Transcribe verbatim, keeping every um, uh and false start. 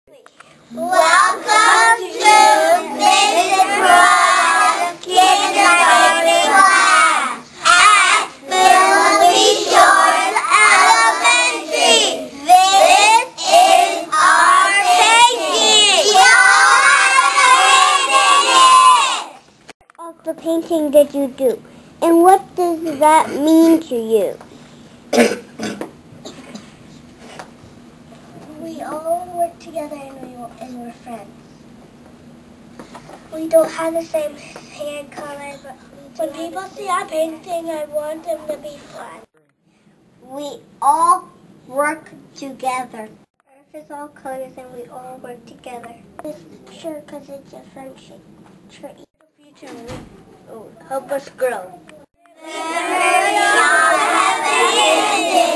Welcome to Missus Perrotta's kindergarten class at Philly Shores Elementary. This is our painting. Y'all have a hand in it! Of the painting that you do, and what does that mean to you? We all work together and, we, and we're friends. We don't have the same hair color, but when people see our painting, I want them to be fun. We all work together. Earth is all colors and we all work together. It's sure because it's a friendship tree. The future will help us grow. Remember, y'all have a hand in it.